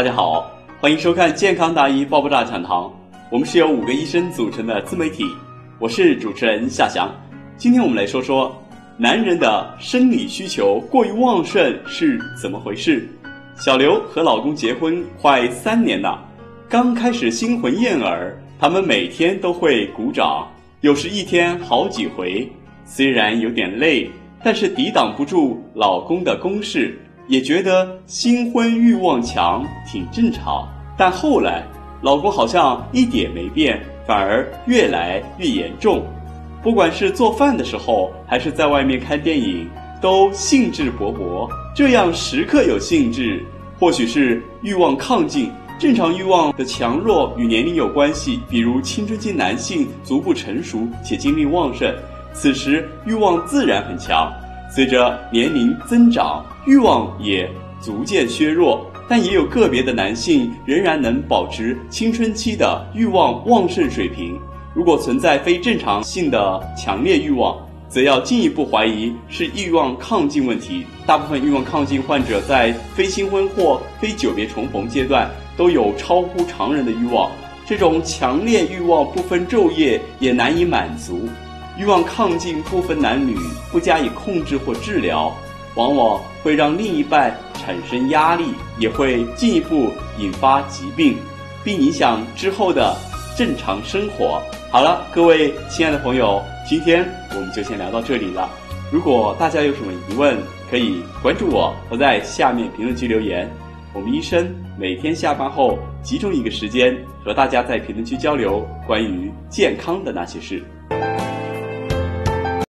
大家好，欢迎收看健康答疑爆爆炸讲堂。我们是由5个医生组成的自媒体，我是主持人夏翔。今天我们来说说男人的生理需求过于旺盛是怎么回事。小刘和老公结婚快3年了，刚开始新婚燕尔，他们每天都会鼓掌，有时一天好几回。虽然有点累，但是抵挡不住老公的攻势，也觉得新婚欲望强挺正常。但后来老公好像一点没变，反而越来越严重。不管是做饭的时候还是在外面看电影，都兴致勃勃。这样时刻有兴致，或许是欲望亢进。正常欲望的强弱与年龄有关系，比如青春期男性足不成熟且精力旺盛，此时欲望自然很强。随着年龄增长，欲望也逐渐削弱，但也有个别的男性仍然能保持青春期的欲望旺盛水平。如果存在非正常性的强烈欲望，则要进一步怀疑是欲望亢进问题。大部分欲望亢进患者在非新婚或非久别重逢阶段都有超乎常人的欲望，这种强烈欲望不分昼夜也难以满足。欲望亢进不分男女，不加以控制或治疗，往往会让另一半产生压力，也会进一步引发疾病，并影响之后的正常生活。好了，各位亲爱的朋友，今天我们就先聊到这里了。如果大家有什么疑问，可以关注我，或在下面评论区留言。我们医生每天下班后集中一个时间，和大家在评论区交流关于健康的那些事。